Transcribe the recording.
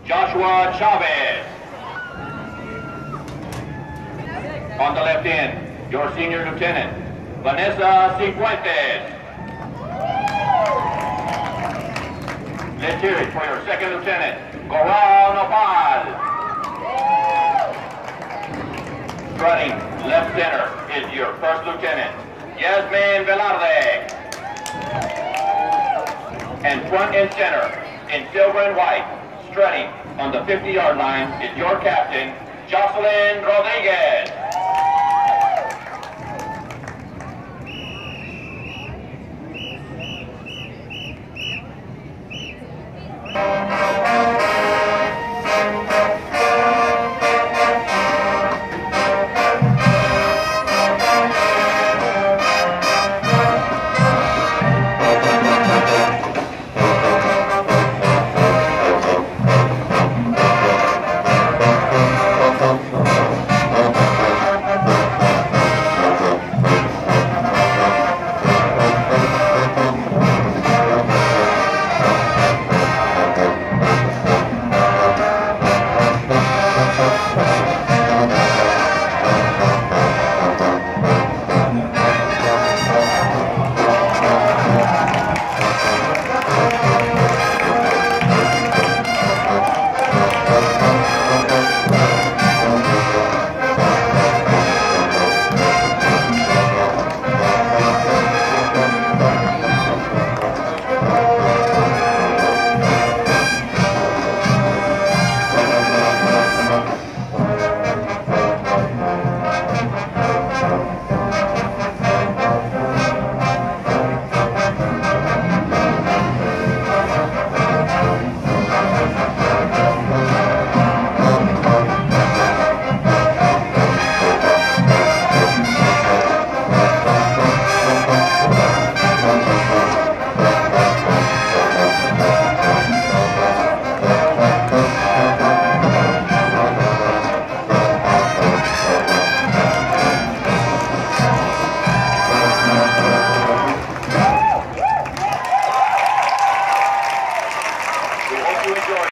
Joshua Chavez. On the left end, your senior lieutenant, Vanessa Cifuentes. Let's hear it for your second lieutenant, Goral Nopal. Running left center is your first lieutenant, Yasmin Velarde. And front and center, in silver and white, strutting on the 50-yard line is your captain, Jocelyn Rodriguez.